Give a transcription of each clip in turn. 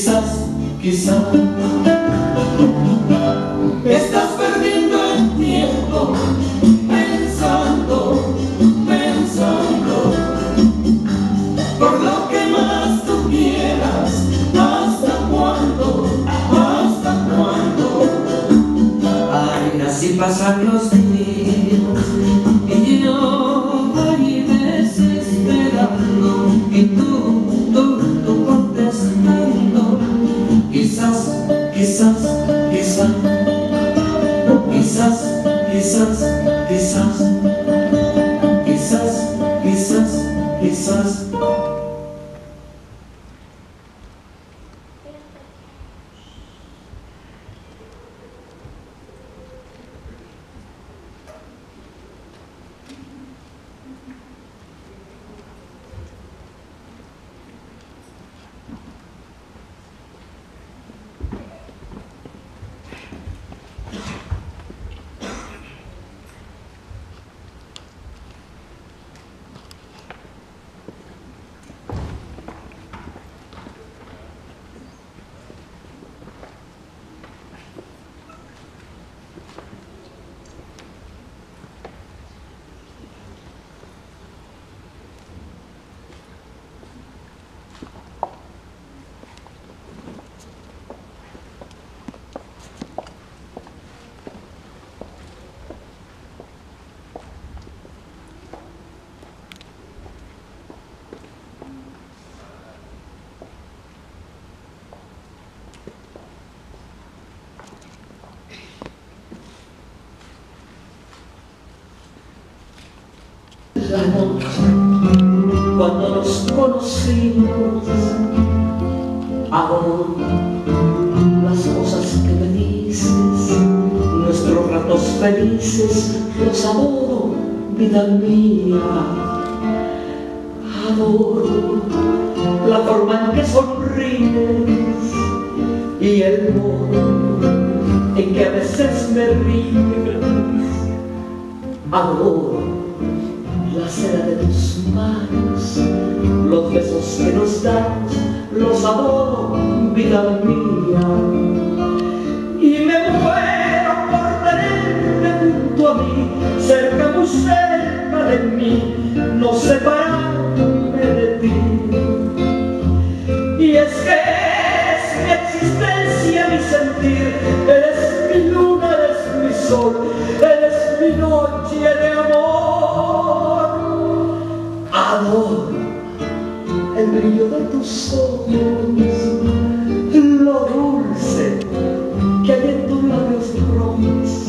quizás estás perdiendo el tiempo pensando por lo que más tú quieras. ¿Hasta cuándo? Ay, así pasan los días y yo ahí desesperando y tú contestando. Quizás. La noche, cuando nos conocimos, adoro las cosas que me dices, nuestros ratos felices, los adoro, vida mía. Adoro la forma en que sonríes y el modo en que a veces me ríes. Adoro la seda de tus manos, los besos que nos damos, los adoro, vida mía. Y me muero por tenerte junto a mí, cerca, muy cerca de mí, no separarme de ti. Y es que eres mi existencia, mi sentir, eres mi luna, eres mi sol, eres mi noche de amor. Adoro el brillo de tus ojos, lo dulce que hay en tus labios rojos.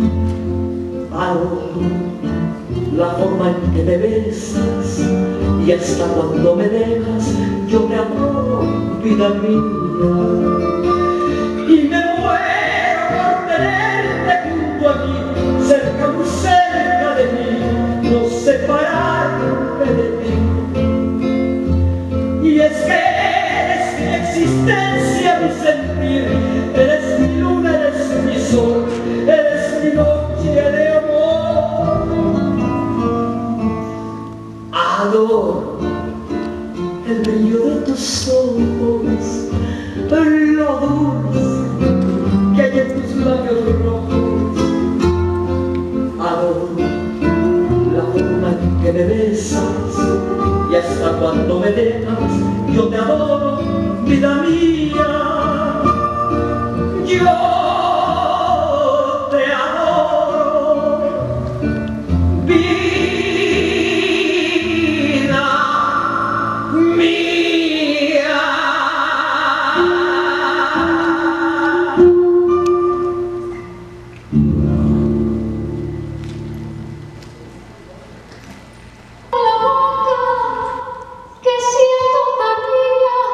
Adoro la forma en que me besas y hasta cuando me dejas yo te adoro, vida mía. Y me muero por tenerte junto a mí, cerca, muy cerca de mí, no separarme de ti. Y es que eres mi existencia, mi sentir, eres mi luna, eres mi sol, eres mi noche de amor. Adoro el brillo de tus ojos, lo dulce que hay en tus labios rojos. Adoro la forma en que me besas y hasta cuando me dejas yo te adoro, vida mía. Yo te adoro, vida mía. Que siento tan mía.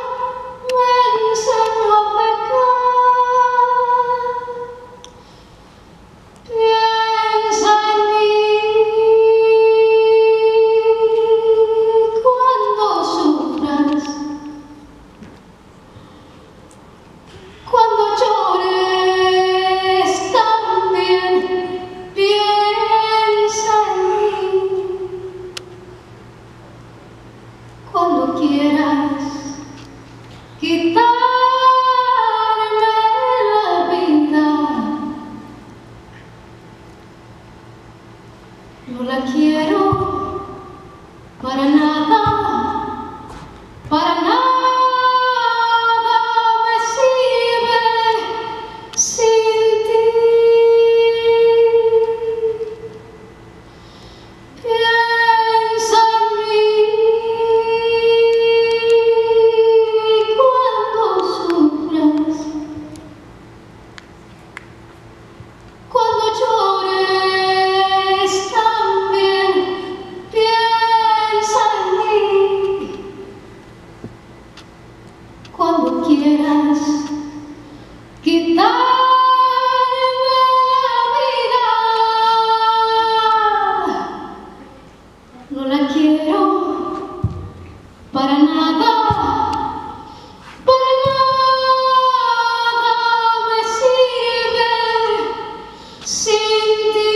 quiero para nada, para nada me sirve sin ti. Piensa en mí cuando sufras, cuando llores también. Piensa en mí cuando quieras quitarme la vida. No la quiero para nada, para nada me sirve sin ti.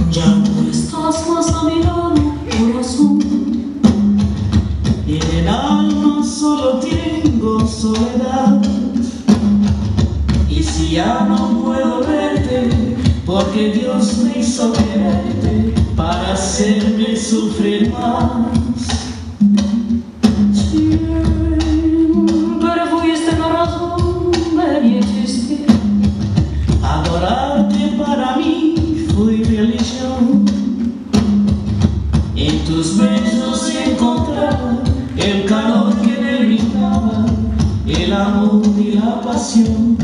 Ya no estás más a mi lado, corazón, y en el alma solo tengo soledad. Y si ya no puedo verte, porque Dios me hizo quererte para hacerme sufrir más. Siempre fuiste la razón de mi existir. Adorarte para mí fue religión. En tus besos encontraba el calor que me brindaba, el amor y la pasión.